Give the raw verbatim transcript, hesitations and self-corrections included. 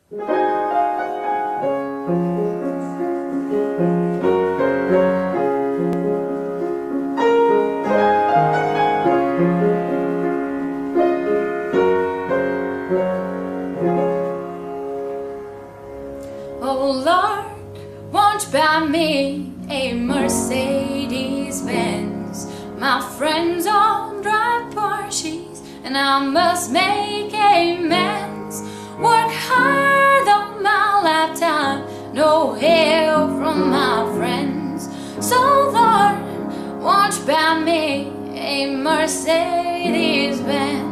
Oh Lord, won't you buy me a Mercedes-Benz? My friends all drive Porsches, and I must make amends. Work hard on my lifetime, no help from my friends. So Lord, won't you buy me a Mercedes-Benz?